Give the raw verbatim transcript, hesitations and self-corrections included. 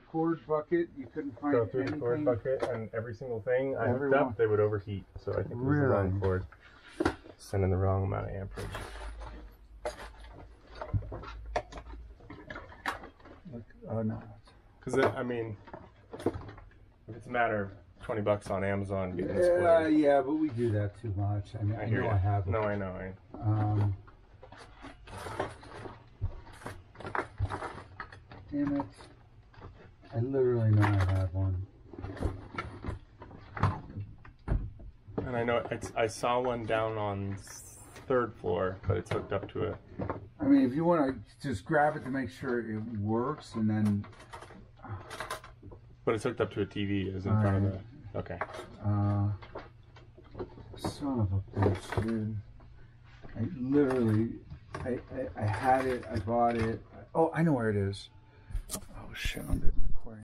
cord bucket. You couldn't find Go through anything. the cord bucket, and every single thing I Every hooked one. up, they would overheat. So I think it was Really? the wrong cord. Sending the wrong amount of amperage. Look, oh no. Because I mean, if it's a matter of twenty bucks on Amazon getting Yeah, split. yeah, but we do that too much. I mean, I, I hear know you. I have. No, I know. I... Um, damn it! I literally know I have one. And I know it's, I saw one down on third floor, but it's hooked up to it. I mean, if you want to just grab it to make sure it works, and then. But it's hooked up to a T V. Is in All front right. of the. Okay. Uh, son of a bitch, dude. I literally, I, I, I had it, I bought it. Oh, I know where it is. Oh shit, I'm good.